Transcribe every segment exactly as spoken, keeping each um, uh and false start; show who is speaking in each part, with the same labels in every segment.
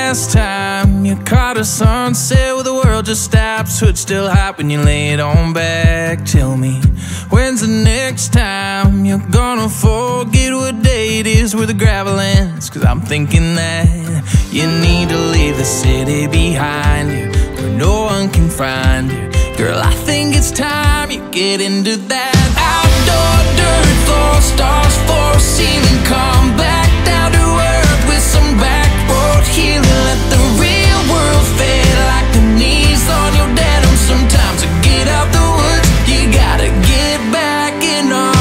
Speaker 1: last time you caught a sunset where the world just stopped, so it's still hot when you lay it on back? Tell me, when's the next time you're gonna forget what day it is where the gravel ends? Cause I'm thinking that you need to leave the city behind you, where no one can find you. Girl, I think it's time you get into that outdoor dirt floor, stars for a ceiling. Come back down to earth with some back road healing. Let the real world fade like the knees on your denim. Sometimes to get out the woods, you gotta get back in on.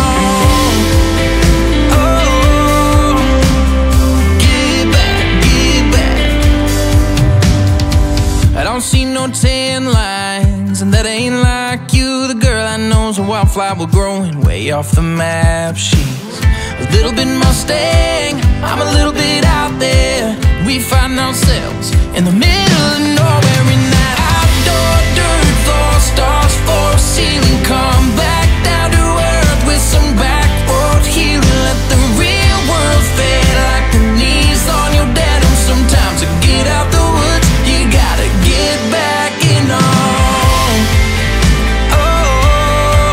Speaker 1: Oh, get back, get back. I don't see no tan lines, and that ain't like you. The girl I know's a wildflower growing way off the map. She's a little bit Mustang, I'm a little bit out there. We find ourselves in the middle of nowhere in that outdoor dirt floor, stars for a ceiling. Come back down to earth with some back road healing. Let the real world fade like the knees on your denim. Sometimes to get out the woods, you gotta get back in on. Oh,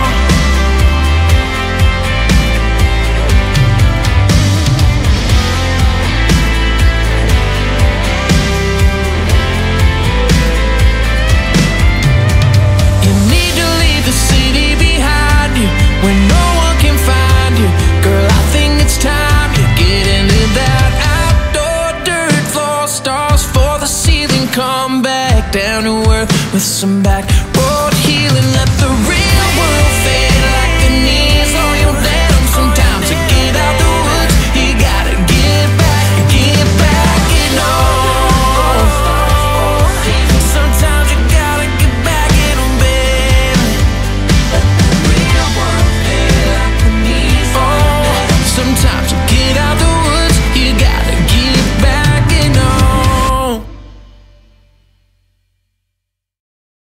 Speaker 1: you need to leave the city behind you, where no one can find you. Girl, I think it's time you get into that outdoor dirt floor, stars for the ceiling. Come back down to earth with some back